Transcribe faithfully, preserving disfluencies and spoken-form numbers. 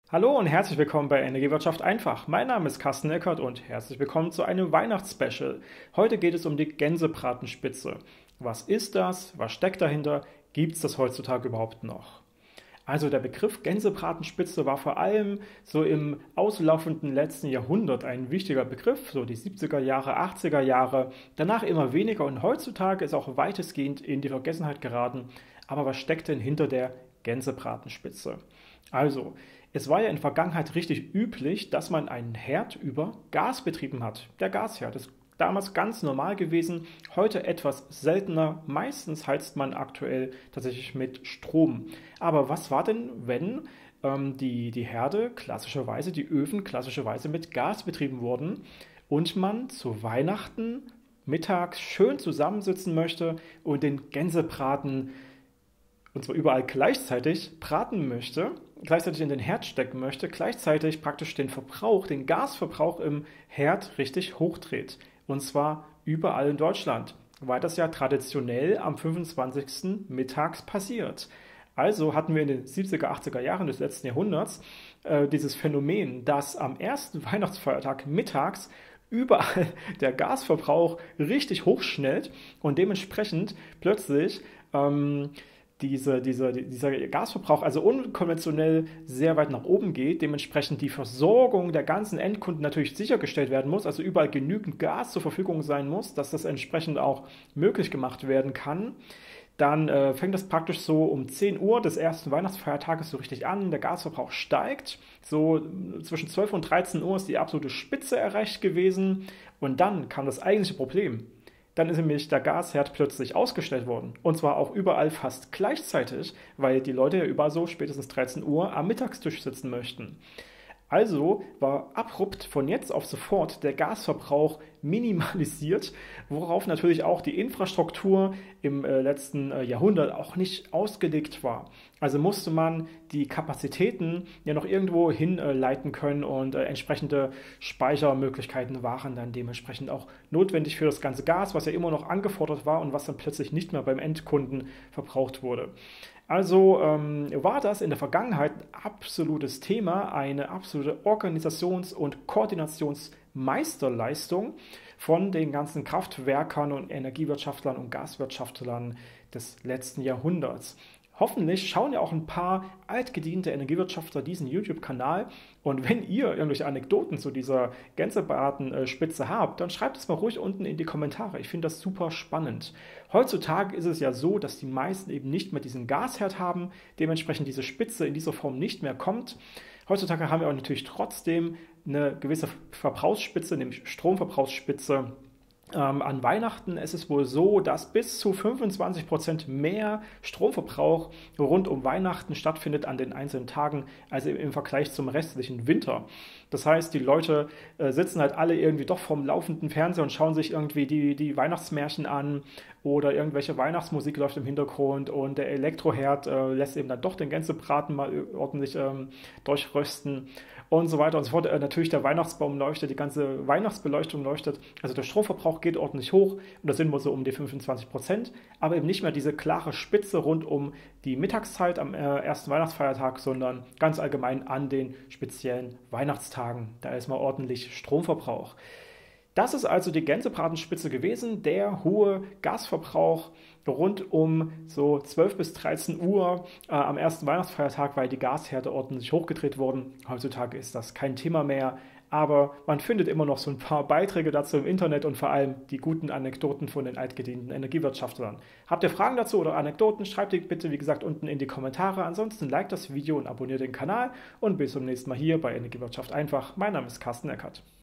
Hallo und herzlich willkommen bei Energiewirtschaft einfach. Mein Name ist Carsten Eckert und herzlich willkommen zu einem Weihnachtsspecial. Heute geht es um die Gänsebratenspitze. Was ist das? Was steckt dahinter? Gibt es das heutzutage überhaupt noch? Also der Begriff Gänsebratenspitze war vor allem so im auslaufenden letzten Jahrhundert ein wichtiger Begriff, so die siebziger Jahre, achtziger Jahre, danach immer weniger und heutzutage ist auch weitestgehend in die Vergessenheit geraten. Aber was steckt denn hinter der Gänsebratenspitze? Also, es war ja in der Vergangenheit richtig üblich, dass man einen Herd über Gas betrieben hat. Der Gasherd ist damals ganz normal gewesen, heute etwas seltener. Meistens heizt man aktuell tatsächlich mit Strom. Aber was war denn, wenn ähm, die, die Herde klassischerweise, die Öfen klassischerweise mit Gas betrieben wurden und man zu Weihnachten mittags schön zusammensitzen möchte und den Gänsebraten und zwar überall gleichzeitig braten möchte, gleichzeitig in den Herd stecken möchte, gleichzeitig praktisch den Verbrauch, den Gasverbrauch im Herd richtig hochdreht. Und zwar überall in Deutschland, weil das ja traditionell am fünfundzwanzigsten mittags passiert. Also hatten wir in den siebziger, achtziger Jahren des letzten Jahrhunderts äh, dieses Phänomen, dass am ersten Weihnachtsfeiertag mittags überall der Gasverbrauch richtig hochschnellt und dementsprechend plötzlich ähm, diese, diese, dieser Gasverbrauch also unkonventionell sehr weit nach oben geht, dementsprechend die Versorgung der ganzen Endkunden natürlich sichergestellt werden muss, also überall genügend Gas zur Verfügung sein muss, dass das entsprechend auch möglich gemacht werden kann. Dann äh, fängt das praktisch so um zehn Uhr des ersten Weihnachtsfeiertages so richtig an, der Gasverbrauch steigt, so zwischen zwölf und dreizehn Uhr ist die absolute Spitze erreicht gewesen und dann kam das eigentliche Problem. Dann ist nämlich der Gasherd plötzlich ausgestellt worden. Und zwar auch überall fast gleichzeitig, weil die Leute ja überall so spätestens dreizehn Uhr am Mittagstisch sitzen möchten. Also war abrupt von jetzt auf sofort der Gasverbrauch minimalisiert, worauf natürlich auch die Infrastruktur im äh, letzten äh, Jahrhundert auch nicht ausgelegt war. Also musste man die Kapazitäten ja noch irgendwo hinleiten äh, können und äh, entsprechende Speichermöglichkeiten waren dann dementsprechend auch notwendig für das ganze Gas, was ja immer noch angefordert war und was dann plötzlich nicht mehr beim Endkunden verbraucht wurde. Also ähm, war das in der Vergangenheit ein absolutes Thema, eine absolute Organisations- und Koordinationsmeisterleistung von den ganzen Kraftwerkern und Energiewirtschaftlern und Gaswirtschaftlern des letzten Jahrhunderts. Hoffentlich schauen ja auch ein paar altgediente Energiewirtschaftler diesen YouTube-Kanal. Und wenn ihr irgendwelche Anekdoten zu dieser Gänsebratenspitze habt, dann schreibt es mal ruhig unten in die Kommentare. Ich finde das super spannend. Heutzutage ist es ja so, dass die meisten eben nicht mehr diesen Gasherd haben, dementsprechend diese Spitze in dieser Form nicht mehr kommt. Heutzutage haben wir aber natürlich trotzdem eine gewisse Verbrauchsspitze, nämlich Stromverbrauchsspitze. Ähm, an Weihnachten ist es wohl so, dass bis zu fünfundzwanzig Prozent mehr Stromverbrauch rund um Weihnachten stattfindet an den einzelnen Tagen, als im, im Vergleich zum restlichen Winter. Das heißt, die Leute äh, sitzen halt alle irgendwie doch vorm laufenden Fernseher und schauen sich irgendwie die, die Weihnachtsmärchen an oder irgendwelche Weihnachtsmusik läuft im Hintergrund und der Elektroherd äh, lässt eben dann doch den Gänsebraten mal ordentlich ähm, durchrösten und so weiter und so fort. Äh, natürlich der Weihnachtsbaum leuchtet, die ganze Weihnachtsbeleuchtung leuchtet, also der Stromverbrauch geht ordentlich hoch und da sind wir so um die fünfundzwanzig Prozent, aber eben nicht mehr diese klare Spitze rund um die Mittagszeit am äh, ersten Weihnachtsfeiertag, sondern ganz allgemein an den speziellen Weihnachtstagen. Da ist mal ordentlich Stromverbrauch. Das ist also die Gänsebratenspitze gewesen, der hohe Gasverbrauch rund um so zwölf bis dreizehn Uhr äh, am ersten Weihnachtsfeiertag, weil die Gasherde ordentlich hochgedreht wurden. Heutzutage ist das kein Thema mehr, aber man findet immer noch so ein paar Beiträge dazu im Internet und vor allem die guten Anekdoten von den altgedienten Energiewirtschaftlern. Habt ihr Fragen dazu oder Anekdoten, schreibt die bitte, wie gesagt, unten in die Kommentare. Ansonsten liked das Video und abonniert den Kanal und bis zum nächsten Mal hier bei Energiewirtschaft einfach. Mein Name ist Carsten Eckert.